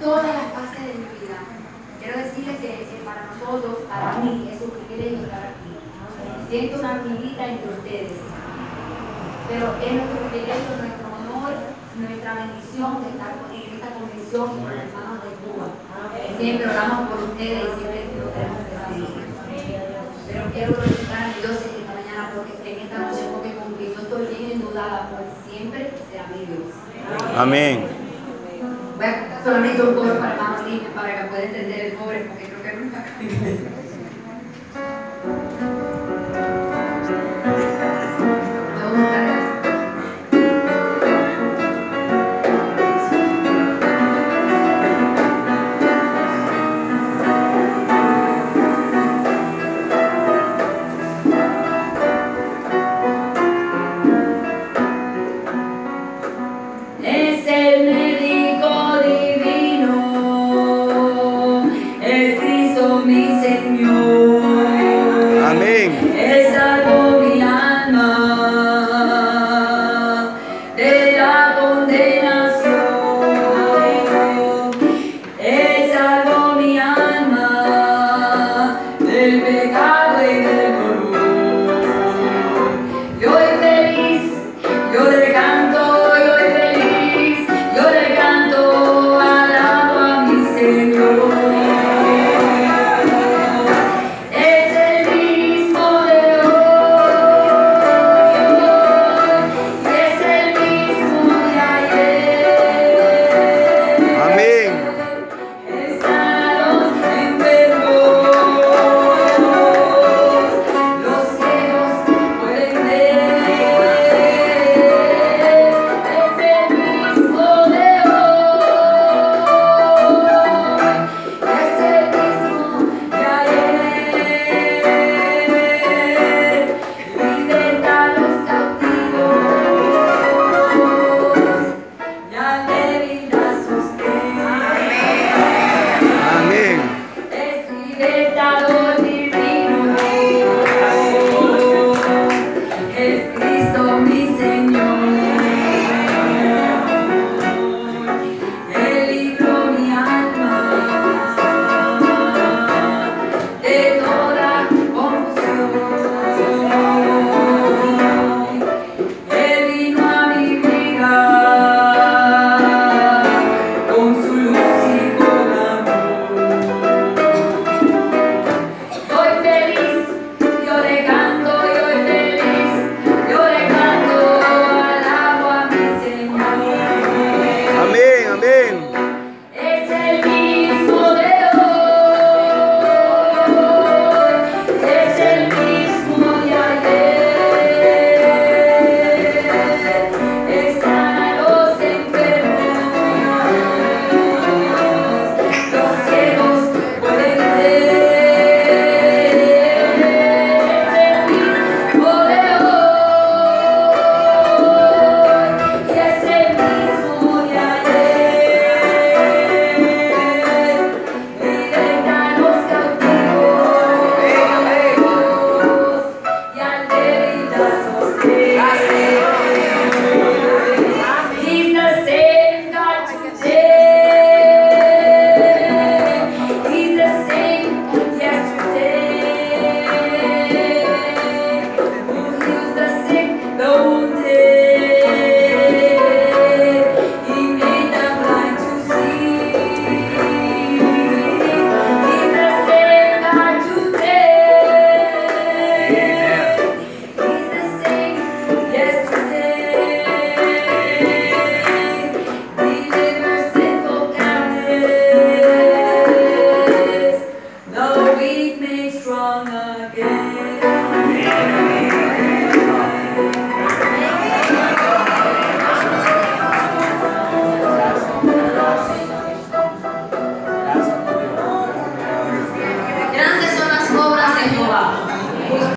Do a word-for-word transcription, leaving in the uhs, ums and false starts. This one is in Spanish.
todas las fases de mi vida. Quiero decirles que, que para nosotros, para mí, es un privilegio estar aquí. Me siento una amiguita entre ustedes. Pero es nuestro privilegio, nuestro honor, nuestra bendición de estar en esta convención con los hermanos de Cuba. Siempre oramos por ustedes y siempre lo queremos recibir. Pero quiero glorificar a Dios en esta mañana, porque en esta noche, porque con que yo estoy bien endeudada por siempre sea mi Dios. Amén. Voy a cantar solamente un coro para hermanos libres para que puedan entender